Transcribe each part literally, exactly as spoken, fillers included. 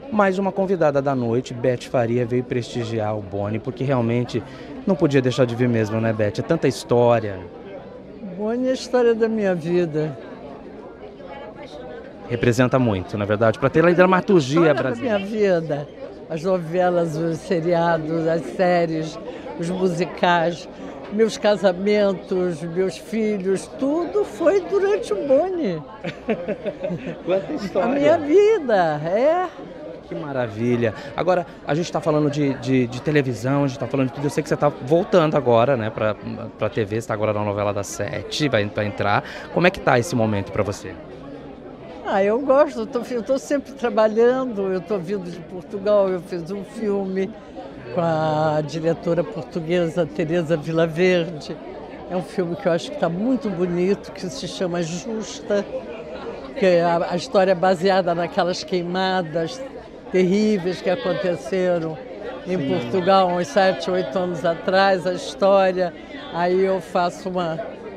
mais uma convidada da noite, Beth Faria, veio prestigiar o Boni, porque realmente não podia deixar de vir mesmo, né, Beth? É tanta história. Boni é a história da minha vida. Representa muito, na verdade, para ter a dramaturgia brasileira. A minha vida, as novelas, os seriados, as séries, os musicais, meus casamentos, meus filhos, tudo foi durante o Boni. Quanta história! A minha vida, é. Que maravilha. Agora, a gente está falando de, de, de televisão, a gente está falando de tudo. Eu sei que você está voltando agora, né, para a T V, você está agora na novela das sete, vai, vai entrar. Como é que está esse momento para você? Ah, eu gosto, eu estou sempre trabalhando, eu estou vindo de Portugal, eu fiz um filme com a diretora portuguesa Teresa Vilaverde. É um filme que eu acho que está muito bonito, que se chama Justa, que é a, a história é baseada naquelas queimadas terríveis que aconteceram em Sim. Portugal uns sete, oito anos atrás, a história. Aí eu faço uma,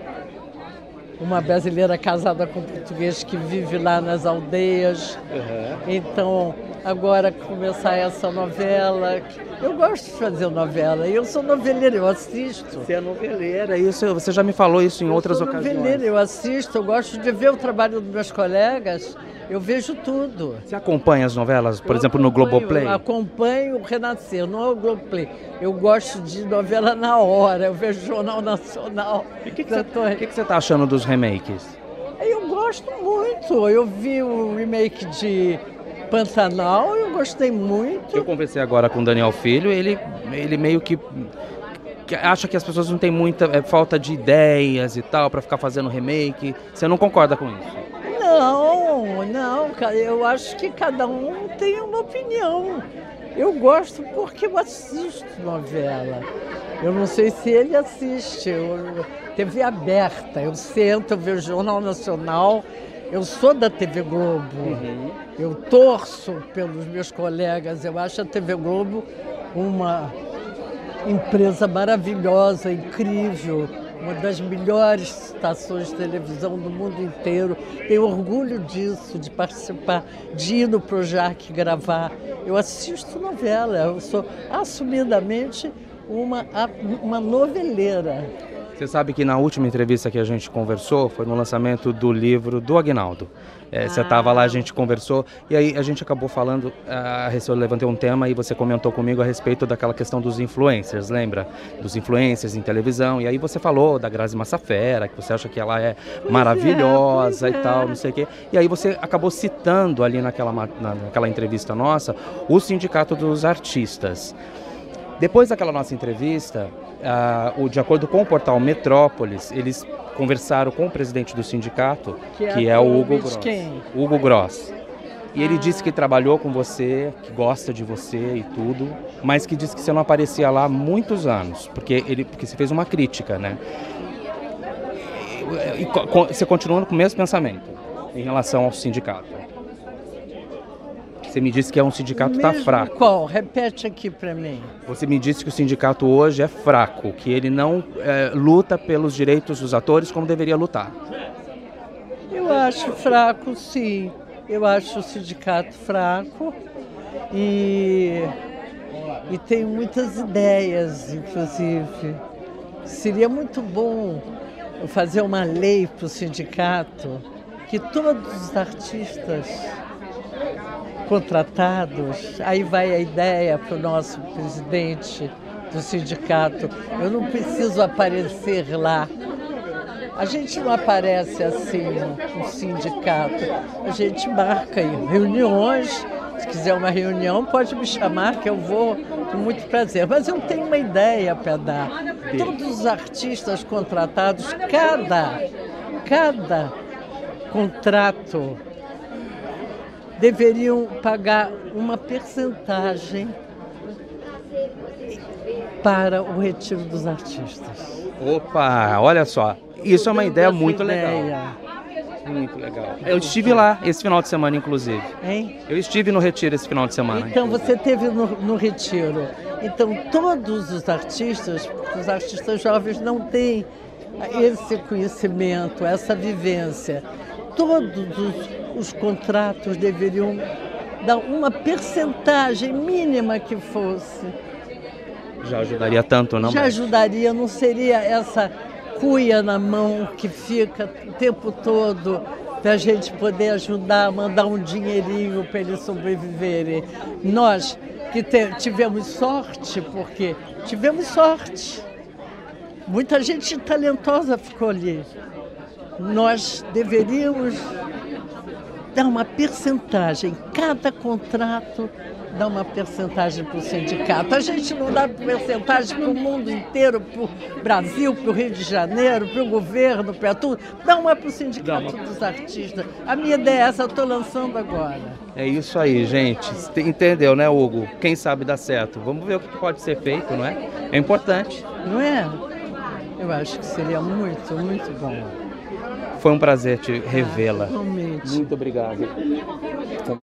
uma brasileira casada com um português que vive lá nas aldeias. Uhum. Então, agora começar essa novela. Eu gosto de fazer novela, eu sou noveleira, eu assisto. Você é noveleira, isso, você já me falou isso em eu outras sou ocasiões. Noveleira, eu assisto, eu gosto de ver o trabalho dos meus colegas, eu vejo tudo. Você acompanha as novelas, por eu exemplo, no Globoplay? Eu acompanho o Renascer, não é o Globoplay. Eu gosto de novela na hora, eu vejo Jornal Nacional. E o que, que, você, tô... que, que você tá achando dos remakes? Eu gosto muito, eu vi o remake de Pantanal, eu gostei muito. Eu conversei agora com o Daniel Filho, ele, ele meio que, que acha que as pessoas não têm muita é, falta de ideias e tal para ficar fazendo remake. Você não concorda com isso? Não, não, eu acho que cada um tem uma opinião. Eu gosto porque eu assisto novela. Eu não sei se ele assiste, eu, T V aberta, eu sento, eu vejo Jornal Nacional. Eu sou da T V Globo, uhum. Eu torço pelos meus colegas, eu acho a T V Globo uma empresa maravilhosa, incrível, uma das melhores estações de televisão do mundo inteiro. Tenho orgulho disso, de participar, de ir no Projac gravar. Eu assisto novela, eu sou assumidamente uma, uma noveleira. Você sabe que na última entrevista que a gente conversou foi no lançamento do livro do Aguinaldo. É, ah. Você estava lá, a gente conversou e aí a gente acabou falando, a, eu levantei um tema e você comentou comigo a respeito daquela questão dos influencers, lembra? Dos influencers em televisão. E aí você falou da Grazi Massafera, que você acha que ela é pois maravilhosa é, e tal, é. não sei o quê. E aí você acabou citando ali naquela, na, naquela entrevista nossa o Sindicato dos Artistas. Depois daquela nossa entrevista, uh, o, de acordo com o portal Metrópolis, eles conversaram com o presidente do sindicato, que é, que é o Hugo Gross. Quem? Hugo Gross. E ah. ele disse que trabalhou com você, que gosta de você e tudo, mas que disse que você não aparecia lá há muitos anos, porque, ele, porque você fez uma crítica, né? E, e, você continua com o mesmo pensamento em relação ao sindicato? Você me disse que é um sindicato que está fraco. Qual? Repete aqui para mim. Você me disse que o sindicato hoje é fraco, que ele não é, luta pelos direitos dos atores como deveria lutar. Eu acho fraco, sim. Eu acho o sindicato fraco e, e tenho muitas ideias, inclusive. Seria muito bom fazer uma lei para o sindicato que todos os artistas contratados, aí vai a ideia para o nosso presidente do sindicato, eu não preciso aparecer lá. A gente não aparece assim no sindicato, a gente marca em reuniões, se quiser uma reunião pode me chamar que eu vou com muito prazer, mas eu tenho uma ideia para dar. Todos os artistas contratados, cada, cada contrato deveriam pagar uma percentagem para o retiro dos artistas. Opa, olha só, isso é uma ideia muito legal. Muito legal. Eu estive lá esse final de semana, inclusive. Hein? Eu estive no retiro esse final de semana. Então, você esteve no, no retiro. Então, todos os artistas, os artistas jovens não têm esse conhecimento, essa vivência. Todos os, os contratos deveriam dar uma percentagem mínima que fosse. Já ajudaria tanto, não? Já ajudaria, não seria essa cuia na mão que fica o tempo todo para a gente poder ajudar, mandar um dinheirinho para eles sobreviverem. Nós que te, tivemos sorte, porque tivemos sorte. Muita gente talentosa ficou ali. Nós deveríamos dar uma percentagem, cada contrato dá uma percentagem para o sindicato. A gente não dá percentagem para o mundo inteiro, para o Brasil, para o Rio de Janeiro, para o governo, para tudo. Dá uma para o sindicato dos artistas. A minha ideia é essa, eu estou lançando agora. É isso aí, gente. Entendeu, né, Hugo? Quem sabe dá certo. Vamos ver o que pode ser feito, não é? É importante. Não é? Eu acho que seria muito, muito bom. Foi um prazer te revê-la. Realmente. Muito obrigado.